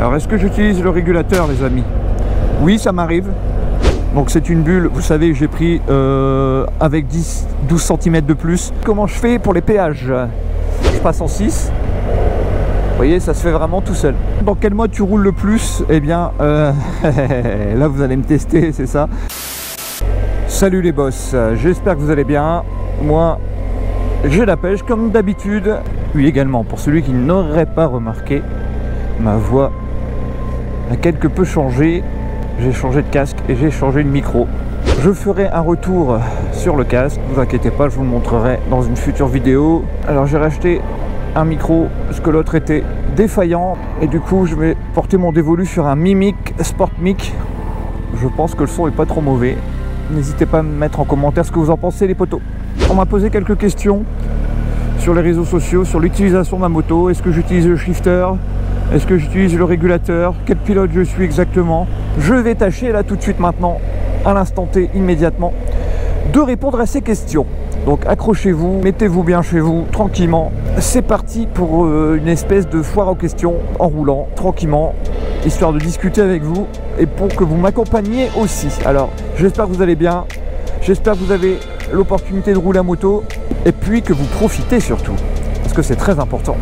Alors est-ce que j'utilise le régulateur, les amis? Oui, ça m'arrive. Donc c'est une bulle, vous savez, j'ai pris avec 12 cm de plus. Comment je fais pour les péages? Je passe en 6. Vous voyez, ça se fait vraiment tout seul. Dans quel mode tu roules le plus? Eh bien, là vous allez me tester, c'est ça. Salut les boss, j'espère que vous allez bien. Moi, j'ai la pêche comme d'habitude. Oui, également, pour celui qui n'aurait pas remarqué, ma voix a quelque peu changé. J'ai changé de casque et j'ai changé de micro. Je ferai un retour sur le casque, ne vous inquiétez pas, je vous le montrerai dans une future vidéo. Alors j'ai racheté un micro, parce que l'autre était défaillant. Et du coup, je vais porter mon dévolu sur un Mimic Sport Mic. Je pense que le son est pas trop mauvais. N'hésitez pas à me mettre en commentaire ce que vous en pensez, les potos. On m'a posé quelques questions sur les réseaux sociaux, sur l'utilisation de ma moto. Est-ce que j'utilise le shifter? Est-ce que j'utilise le régulateur? Quel pilote je suis exactement? Je vais tâcher là tout de suite maintenant, à l'instant T, immédiatement, de répondre à ces questions. Donc accrochez-vous, mettez-vous bien chez vous, tranquillement. C'est parti pour une espèce de foire aux questions en roulant, tranquillement, histoire de discuter avec vous et pour que vous m'accompagniez aussi. Alors, j'espère que vous allez bien, j'espère que vous avez l'opportunité de rouler à moto et puis que vous profitez surtout, parce que c'est très important.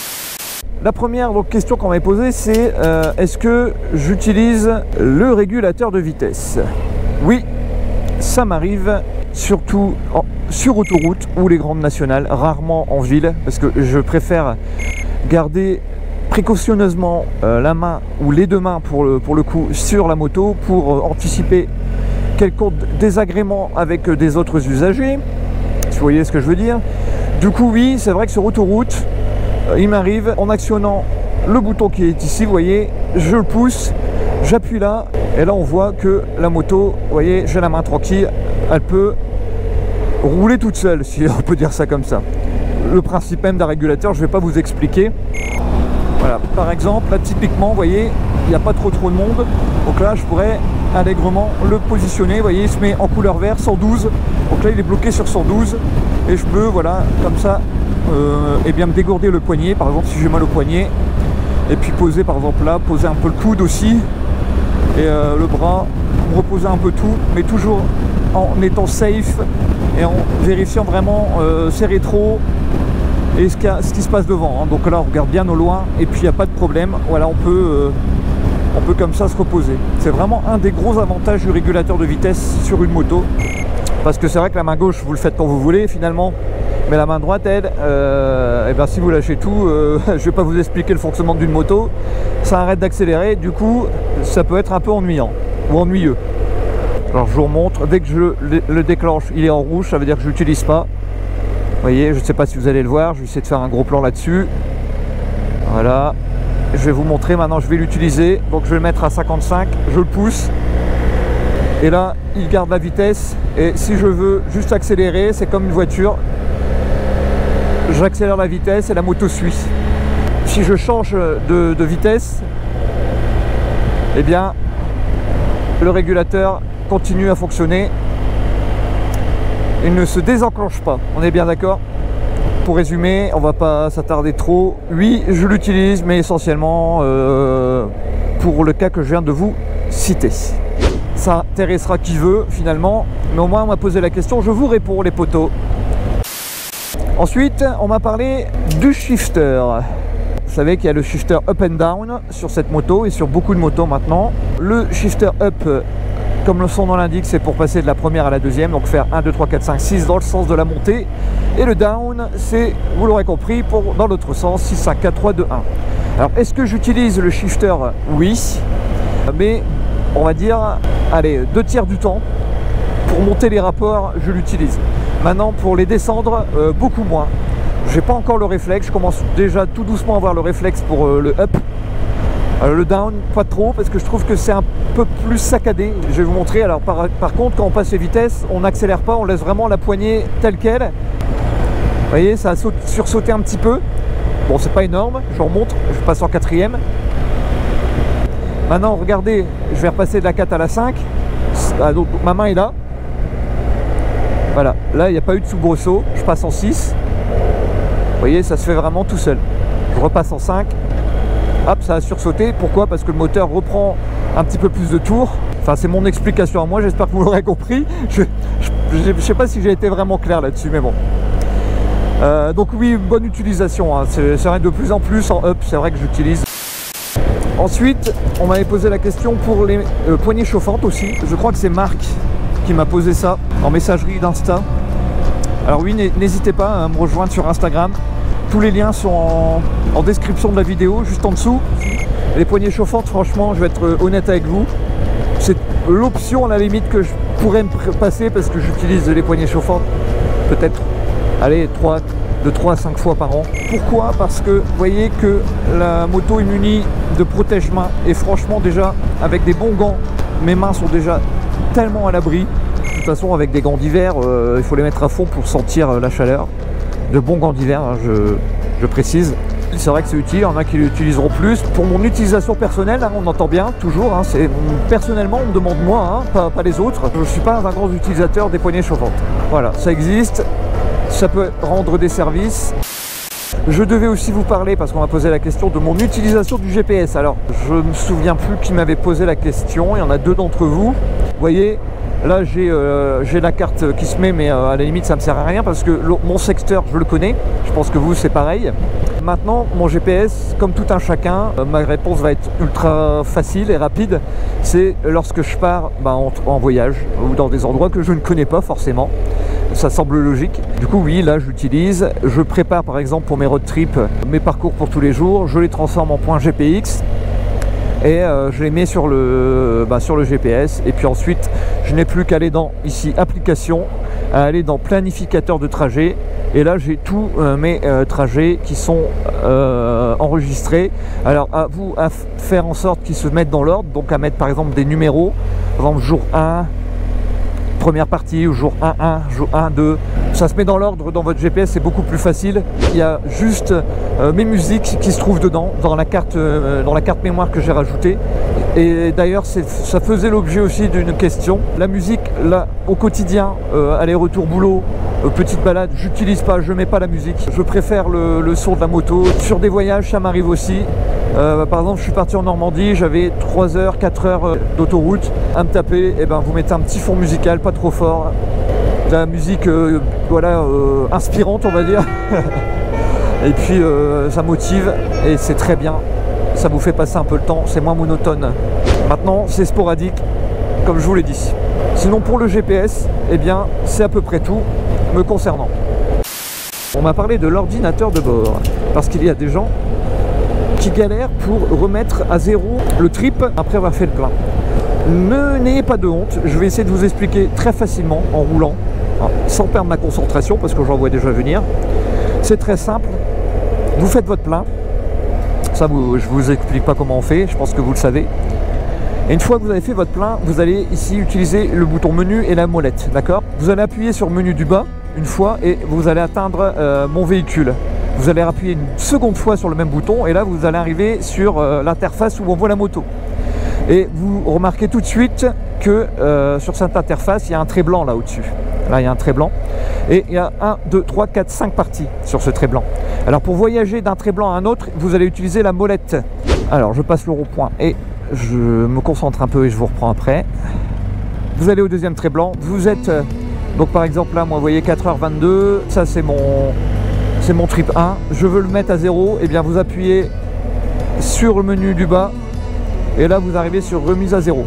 La première question qu'on m'avait posée, c'est est-ce que j'utilise le régulateur de vitesse? Oui, ça m'arrive, surtout sur autoroute ou les grandes nationales, rarement en ville, parce que je préfère garder précautionneusement la main ou les deux mains pour le coup sur la moto pour anticiper quelconque désagrément avec des autres usagers, si vous voyez ce que je veux dire. Du coup oui, c'est vrai que sur autoroute, il m'arrive en actionnant le bouton qui est ici, vous voyez, je le pousse, j'appuie là, et là on voit que la moto, vous voyez, j'ai la main tranquille, elle peut rouler toute seule, si on peut dire ça comme ça. Le principe même d'un régulateur, je ne vais pas vous expliquer. Voilà, par exemple, là typiquement, vous voyez, il n'y a pas trop de monde, donc là je pourrais allègrement le positionner, vous voyez, il se met en couleur vert, 112, donc là il est bloqué sur 112, et je peux, voilà, comme ça, et bien me dégourdir le poignet, par exemple si j'ai mal au poignet, et puis poser par exemple là, poser un peu le coude aussi, et le bras, reposer un peu tout, mais toujours en étant safe et en vérifiant vraiment ses rétros et ce qui se passe devant, hein. Donc là on regarde bien au loin et puis il n'y a pas de problème, voilà, on peut comme ça se reposer. C'est vraiment un des gros avantages du régulateur de vitesse sur une moto, parce que c'est vrai que la main gauche vous le faites quand vous voulez finalement, mais la main droite, elle, et ben si vous lâchez tout, je ne vais pas vous expliquer le fonctionnement d'une moto, ça arrête d'accélérer, du coup ça peut être un peu ennuyant ou ennuyeux. Alors je vous remontre, dès que je le déclenche, il est en rouge, ça veut dire que je l'utilise pas. Vous voyez, je ne sais pas si vous allez le voir, je vais essayer de faire un gros plan là-dessus. Voilà, je vais vous montrer, maintenant je vais l'utiliser, donc je vais le mettre à 55, je le pousse. Et là, il garde la vitesse, et si je veux juste accélérer, c'est comme une voiture. J'accélère la vitesse et la moto suit. Si je change de vitesse, eh bien le régulateur continue à fonctionner. Il ne se désenclenche pas, on est bien d'accord? Pour résumer, on va pas s'attarder trop. Oui, je l'utilise, mais essentiellement pour le cas que je viens de vous citer. Ça intéressera qui veut finalement, mais au moins on m'a posé la question, je vous réponds les potos. Ensuite, on m'a parlé du shifter. Vous savez qu'il y a le shifter up and down sur cette moto et sur beaucoup de motos maintenant. Le shifter up, comme le son l'indique, c'est pour passer de la première à la deuxième, donc faire 1, 2, 3, 4, 5, 6 dans le sens de la montée. Et le down, c'est, vous l'aurez compris, pour dans l'autre sens, 6, 5, 4, 3, 2, 1. Alors, est-ce que j'utilise le shifter? Oui, mais on va dire, allez, 2/3 du temps. Pour monter les rapports, je l'utilise. Maintenant, pour les descendre, beaucoup moins. J'ai pas encore le réflexe, je commence déjà tout doucement à avoir le réflexe pour le up. Le down, pas trop, parce que je trouve que c'est un peu plus saccadé. Je vais vous montrer. Alors par contre, quand on passe les vitesses, on n'accélère pas, on laisse vraiment la poignée telle qu'elle. Vous voyez, ça a sursauté un petit peu. Bon, c'est pas énorme, je remonte, je passe en 4e. Maintenant, regardez, je vais repasser de la 4 à la 5. Ah, donc ma main est là. Voilà, là il n'y a pas eu de soubresaut, je passe en 6. Vous voyez, ça se fait vraiment tout seul. Je repasse en 5. hop, ça a sursauté. Pourquoi? Parce que le moteur reprend un petit peu plus de tours. Enfin, c'est mon explication à moi, j'espère que vous l'aurez compris. Je sais pas si j'ai été vraiment clair là-dessus, mais bon. Donc oui, bonne utilisation, hein. C'est vrai de plus en plus en up, c'est vrai que j'utilise. Ensuite, on m'avait posé la question pour les poignées chauffantes aussi. Je crois que c'est Marc qui m'a posé ça en messagerie d'Insta. Alors oui, n'hésitez pas à me rejoindre sur Instagram. Tous les liens sont en description de la vidéo, juste en dessous. Les poignées chauffantes, franchement, je vais être honnête avec vous. C'est l'option à la limite que je pourrais me passer parce que j'utilise les poignées chauffantes peut-être, allez, de 3 à 5 fois par an. Pourquoi? Parce que vous voyez que la moto est munie de protège-mains et franchement déjà avec des bons gants, mes mains sont déjà tellement à l'abri. De toute façon avec des gants d'hiver, il faut les mettre à fond pour sentir la chaleur. De bons gants d'hiver, hein, je précise. C'est vrai que c'est utile, il y en a qui l'utiliseront plus. Pour mon utilisation personnelle, hein, on entend bien, toujours, hein, personnellement on me demande moi, hein, pas les autres. Je ne suis pas un grand utilisateur des poignées chauffantes. Voilà, ça existe, ça peut rendre des services. Je devais aussi vous parler, parce qu'on m'a posé la question, de mon utilisation du GPS. Alors, je ne me souviens plus qui m'avait posé la question, il y en a 2 d'entre vous. Vous voyez, là j'ai la carte qui se met, mais à la limite ça ne me sert à rien, parce que mon secteur, je le connais. Je pense que vous, c'est pareil. Maintenant, mon GPS, comme tout un chacun, ma réponse va être ultra facile et rapide. C'est lorsque je pars en voyage, ou dans des endroits que je ne connais pas forcément. Ça semble logique. Du coup, oui, là, j'utilise. Je prépare, par exemple, pour mes road trips, mes parcours pour tous les jours. Je les transforme en points GPX. Et je les mets sur le GPS. Et puis ensuite, je n'ai plus qu'à aller dans, ici, application, à aller dans planificateur de trajet. Et là, j'ai tous mes trajets qui sont enregistrés. Alors, à vous à faire en sorte qu'ils se mettent dans l'ordre. Donc, à mettre, par exemple, des numéros. Par exemple, jour 1, première partie, ou jour 1-1, jour 1-2. Ça se met dans l'ordre dans votre GPS, c'est beaucoup plus facile. Il y a juste mes musiques qui se trouvent dedans, dans la carte mémoire que j'ai rajoutée. Et d'ailleurs, ça faisait l'objet aussi d'une question. La musique, là, au quotidien, aller-retour boulot, petite balade, j'utilise pas, je mets pas la musique. Je préfère le son de la moto. Sur des voyages, ça m'arrive aussi. Par exemple, je suis parti en Normandie, j'avais 3 heures, 4 heures d'autoroute à me taper. Et ben, vous mettez un petit fond musical, pas trop fort. De la musique, voilà, inspirante, on va dire. Et puis, ça motive et c'est très bien. Ça vous fait passer un peu le temps, c'est moins monotone. Maintenant, c'est sporadique, comme je vous l'ai dit. Sinon, pour le GPS, eh bien, c'est à peu près tout me concernant. On m'a parlé de l'ordinateur de bord, parce qu'il y a des gens qui galèrent pour remettre à zéro le trip après avoir fait le plein. N'ayez pas de honte, je vais essayer de vous expliquer très facilement en roulant, hein, sans perdre ma concentration, parce que j'en vois déjà venir. C'est très simple, vous faites votre plein. Ça, je vous explique pas comment on fait, je pense que vous le savez. Et une fois que vous avez fait votre plein, vous allez ici utiliser le bouton menu et la molette, d'accord? Vous allez appuyer sur le menu du bas une fois et vous allez atteindre mon véhicule. Vous allez appuyer une seconde fois sur le même bouton et là vous allez arriver sur l'interface où on voit la moto. Et vous remarquez tout de suite que sur cette interface, il y a un trait blanc là au-dessus. Là, il y a un trait blanc. Et il y a 1, 2, 3, 4, 5 parties sur ce trait blanc. Alors pour voyager d'un trait blanc à un autre, vous allez utiliser la molette. Alors je passe le rond-point et je me concentre un peu et je vous reprends après. Vous allez au deuxième trait blanc. Vous êtes, donc par exemple là, moi vous voyez 4h22, ça c'est mon trip 1. Je veux le mettre à 0, et bien vous appuyez sur le menu du bas. Et là vous arrivez sur remise à 0.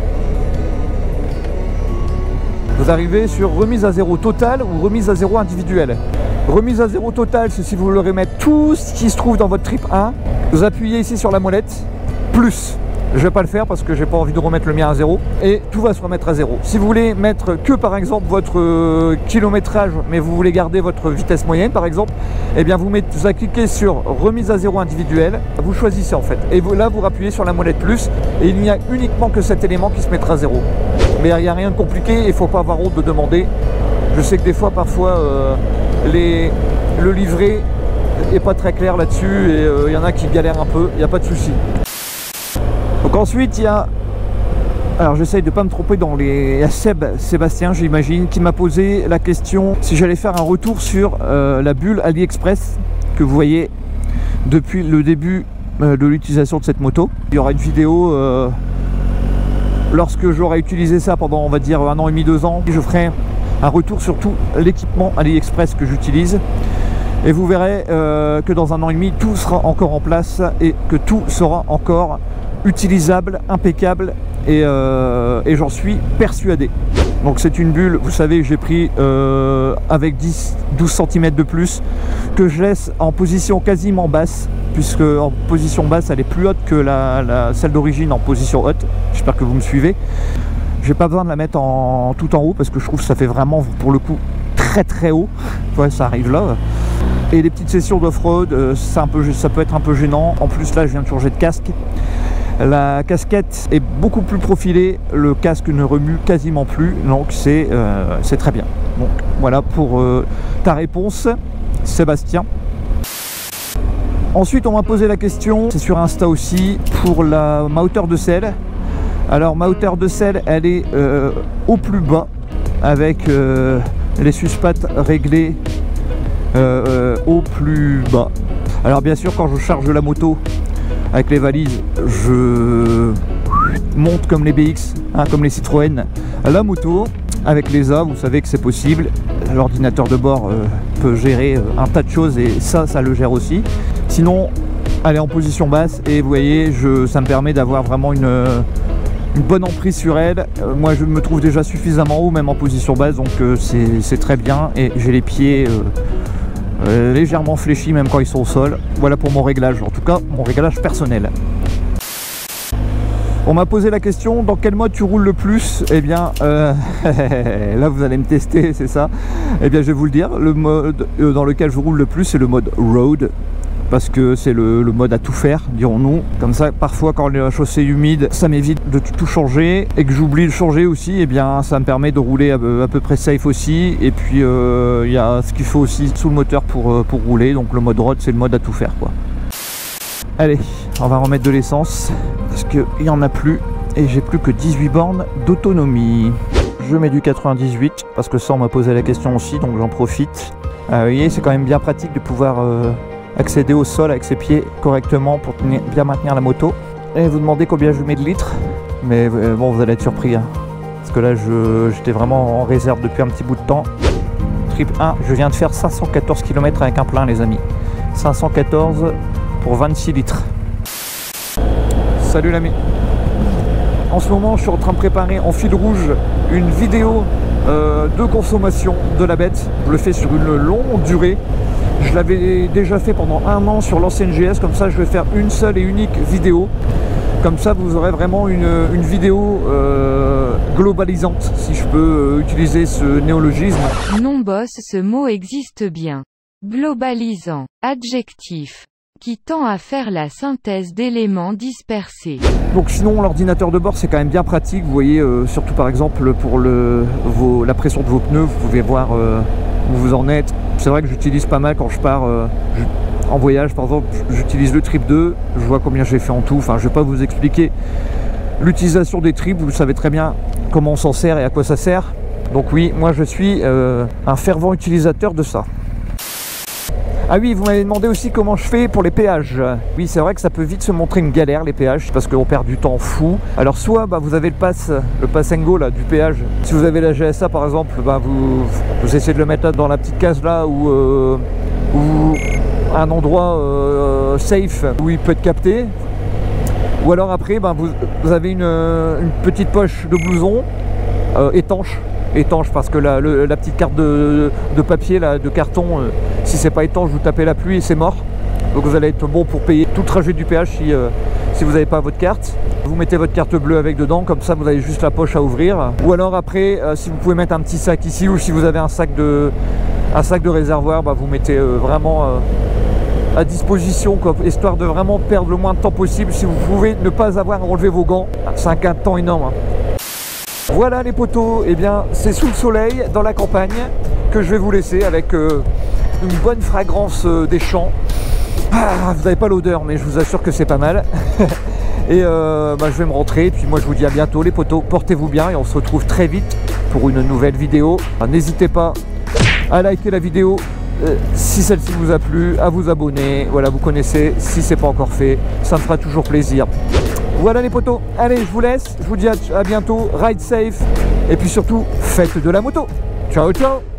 Vous arrivez sur remise à 0 totale ou remise à 0 individuelle. Remise à 0 totale, c'est si vous voulez remettre tout ce qui se trouve dans votre trip 1. Vous appuyez ici sur la molette, plus. Je ne vais pas le faire parce que j'ai pas envie de remettre le mien à 0. Et tout va se remettre à 0. Si vous voulez mettre que par exemple votre kilométrage, mais vous voulez garder votre vitesse moyenne par exemple, eh bien vous allez cliquer sur remise à 0 individuelle. Vous choisissez en fait. Et là vous appuyez sur la molette plus. Et il n'y a uniquement que cet élément qui se mettra à 0. Mais il n'y a rien de compliqué, il ne faut pas avoir honte de demander. Je sais que des fois, parfois, le livret n'est pas très clair là-dessus et il y en a qui galèrent un peu, il n'y a pas de souci. Donc ensuite, il y a... Alors j'essaye de ne pas me tromper dans les... Il y a Sébastien, j'imagine, qui m'a posé la question si j'allais faire un retour sur la bulle AliExpress que vous voyez depuis le début de l'utilisation de cette moto. Il y aura une vidéo lorsque j'aurai utilisé ça pendant, on va dire, 1 an et demi, 2 ans. Je ferai un retour sur tout l'équipement AliExpress que j'utilise. Et vous verrez que dans 1 an et demi, tout sera encore en place et que tout sera encore utilisable, impeccable, et j'en suis persuadé. Donc c'est une bulle, vous savez, j'ai pris avec 12 cm de plus, que je laisse en position quasiment basse, puisque en position basse elle est plus haute que celle d'origine en position haute. J'espère que vous me suivez. J'ai pas besoin de la mettre tout en haut, parce que je trouve que ça fait vraiment, pour le coup, très haut. Ouais, ça arrive là. Et les petites sessions d'off-road, ça peut être un peu gênant. En plus là je viens de changer de casque. La casquette est beaucoup plus profilée, le casque ne remue quasiment plus, donc c'est très bien. Donc voilà pour ta réponse, Sébastien. Ensuite on m'a posé la question, c'est sur Insta aussi, pour ma hauteur de selle. Alors ma hauteur de selle, elle est au plus bas, avec les suspattes réglées au plus bas. Alors bien sûr, quand je charge la moto avec les valises, je monte comme les BX, hein, comme les Citroën, la moto. Avec les A, vous savez que c'est possible. L'ordinateur de bord peut gérer un tas de choses, et ça le gère aussi. Sinon, elle est en position basse, et vous voyez, ça me permet d'avoir vraiment une bonne emprise sur elle. Moi je me trouve déjà suffisamment haut, même en position basse, donc c'est très bien. Et j'ai les pieds légèrement fléchis même quand ils sont au sol. Voilà pour mon réglage, en tout cas mon réglage personnel. On m'a posé la question, dans quel mode tu roules le plus? Eh bien là vous allez me tester, c'est ça. Eh bien je vais vous le dire, le mode dans lequel je roule le plus, c'est le mode road, parce que c'est le mode à tout faire, dirons-nous. Comme ça, parfois quand la chaussée est humide, ça m'évite de tout changer, et que j'oublie de changer aussi, et bien ça me permet de rouler à peu près safe aussi. Et puis il y a ce qu'il faut aussi sous le moteur pour rouler, donc le mode road c'est le mode à tout faire, quoi. Allez, on va remettre de l'essence, parce qu'il n'y en a plus, et j'ai plus que 18 bornes d'autonomie. Je mets du 98, parce que ça on m'a posé la question aussi, donc j'en profite. Vous voyez, c'est quand même bien pratique de pouvoir accéder au sol avec ses pieds correctement pour bien maintenir la moto. Et vous demandez combien je mets de litres, mais bon, vous allez être surpris, hein, parce que là j'étais vraiment en réserve depuis un petit bout de temps. Trip 1, je viens de faire 514 km avec un plein, les amis. 514 pour 26 litres. Salut l'ami. En ce moment je suis en train de préparer en fil rouge une vidéo de consommation de la bête. Je le fais sur une longue durée. Je l'avais déjà fait pendant 1 an sur l'ancienne GS, comme ça je vais faire une seule et unique vidéo. Comme ça vous aurez vraiment une vidéo globalisante, si je peux utiliser ce néologisme. Non boss, ce mot existe bien. Globalisant, adjectif, qui tend à faire la synthèse d'éléments dispersés. Donc sinon l'ordinateur de bord c'est quand même bien pratique, vous voyez, surtout par exemple pour la pression de vos pneus, vous pouvez voir où vous en êtes. C'est vrai que j'utilise pas mal quand je pars en voyage, par exemple j'utilise le trip 2, je vois combien j'ai fait en tout. Enfin je vais pas vous expliquer l'utilisation des trips, vous savez très bien comment on s'en sert et à quoi ça sert. Donc oui, moi je suis un fervent utilisateur de ça. Ah oui, vous m'avez demandé aussi comment je fais pour les péages. Oui, c'est vrai que ça peut vite se montrer une galère, les péages, parce qu'on perd du temps fou. Alors soit vous avez le pass and go là, du péage. Si vous avez la GSA par exemple, vous essayez de le mettre là, dans la petite case là, ou un endroit safe où il peut être capté. Ou alors après, vous avez une petite poche de blouson étanche parce que la petite carte de papier là, de carton, si c'est pas étanche, vous tapez la pluie et c'est mort. Donc vous allez être bon pour payer tout le trajet du péage si vous n'avez pas votre carte. Vous mettez votre carte bleue avec dedans, comme ça vous avez juste la poche à ouvrir. Ou alors après, si vous pouvez mettre un petit sac ici, ou si vous avez un sac de réservoir, vous mettez vraiment à disposition, quoi, histoire de vraiment perdre le moins de temps possible. Si vous pouvez ne pas avoir à enlever vos gants, c'est un gain de temps énorme. Voilà les potos, et bien c'est sous le soleil dans la campagne que je vais vous laisser avec une bonne fragrance des champs. Vous n'avez pas l'odeur, mais je vous assure que c'est pas mal. Et je vais me rentrer, et puis moi je vous dis à bientôt les potos, portez-vous bien et on se retrouve très vite pour une nouvelle vidéo. N'hésitez pas à liker la vidéo, si celle-ci vous a plu, à vous abonner. Voilà, vous connaissez, si c'est pas encore fait, ça me fera toujours plaisir. Voilà les potos, allez, je vous laisse, je vous dis à bientôt, ride safe, et puis surtout, faites de la moto. Ciao, ciao.